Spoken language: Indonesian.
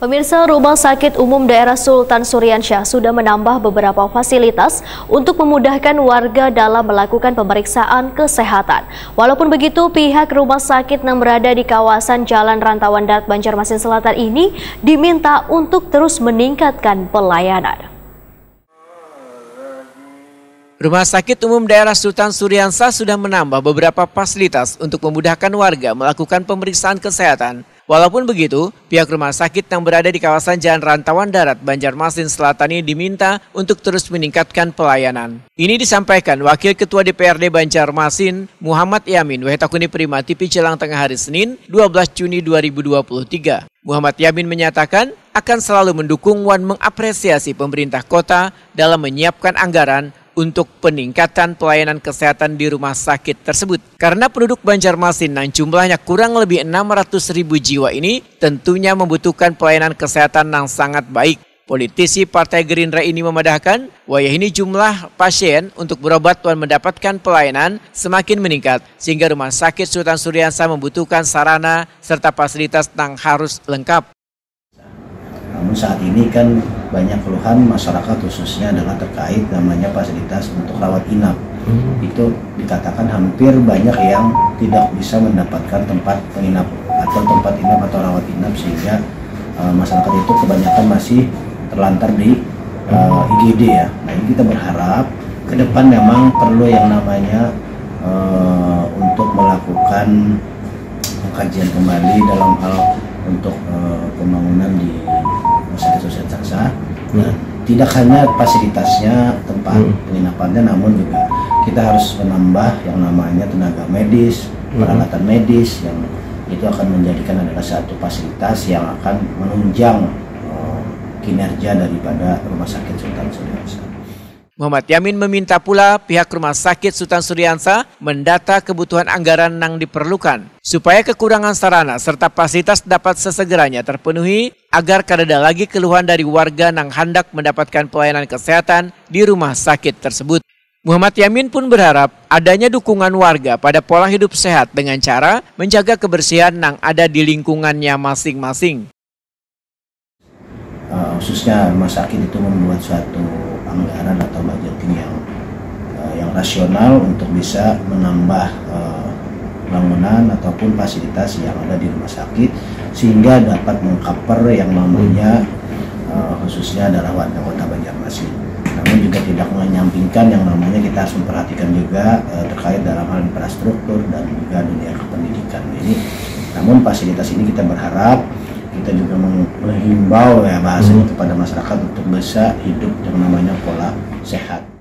Pemirsa, Rumah Sakit Umum Daerah Sultan Suryansyah sudah menambah beberapa fasilitas untuk memudahkan warga dalam melakukan pemeriksaan kesehatan. Walaupun begitu, pihak rumah sakit yang berada di kawasan Jalan Rantauan Darat, Banjarmasin Selatan ini diminta untuk terus meningkatkan pelayanan. Rumah Sakit Umum Daerah Sultan Suryansyah sudah menambah beberapa fasilitas untuk memudahkan warga melakukan pemeriksaan kesehatan. Walaupun begitu, pihak rumah sakit yang berada di kawasan Jalan Rantauan Darat, Banjarmasin Selatan ini diminta untuk terus meningkatkan pelayanan. Ini disampaikan Wakil Ketua DPRD Banjarmasin, Muhammad Yamin, Wehetakuni Prima TV Jelang Tengah hari Senin, 12 Juni 2023. Muhammad Yamin menyatakan akan selalu mendukung dan mengapresiasi pemerintah kota dalam menyiapkan anggaran untuk peningkatan pelayanan kesehatan di rumah sakit tersebut. Karena penduduk Banjarmasin yang jumlahnya kurang lebih 600.000 jiwa ini tentunya membutuhkan pelayanan kesehatan yang sangat baik. Politisi Partai Gerindra ini memadahkan, wayah ini jumlah pasien untuk berobat dan mendapatkan pelayanan semakin meningkat, sehingga rumah sakit Sultan Suryansyah membutuhkan sarana serta fasilitas yang harus lengkap. Namun saat ini kan banyak keluhan masyarakat khususnya adalah terkait namanya fasilitas untuk rawat inap. Itu dikatakan hampir banyak yang tidak bisa mendapatkan tempat penginap atau tempat inap atau rawat inap, sehingga masyarakat itu kebanyakan masih terlantar di IGD ya. Nah, ini kita berharap ke depan memang perlu yang namanya untuk melakukan kajian kembali dalam hal untuk pembangunan di Rumah Sakit Suryansyah. Nah, tidak hanya fasilitasnya, tempat penginapannya, namun juga kita harus menambah yang namanya tenaga medis, peralatan medis yang itu akan menjadikan adalah satu fasilitas yang akan menunjang kinerja daripada Rumah Sakit Sultan Suryansyah. Muhammad Yamin meminta pula pihak Rumah Sakit Sultan Suryansyah mendata kebutuhan anggaran yang diperlukan supaya kekurangan sarana serta fasilitas dapat sesegeranya terpenuhi agar kada lagi keluhan dari warga yang hendak mendapatkan pelayanan kesehatan di rumah sakit tersebut. Muhammad Yamin pun berharap adanya dukungan warga pada pola hidup sehat dengan cara menjaga kebersihan yang ada di lingkungannya masing-masing. Khususnya rumah sakit itu membuat suatu anggaran atau budgeting yang rasional untuk bisa menambah bangunan ataupun fasilitas yang ada di rumah sakit sehingga dapat mengcover yang namanya khususnya adalah warga kota Banjarmasin. Namun juga tidak menyampingkan yang namanya kita harus memperhatikan juga terkait dalam hal infrastruktur dan juga dunia kependidikan ini. Namun fasilitas ini kita berharap kita juga menghimbau ya bahasanya kepada masyarakat untuk bisa hidup yang namanya pola sehat.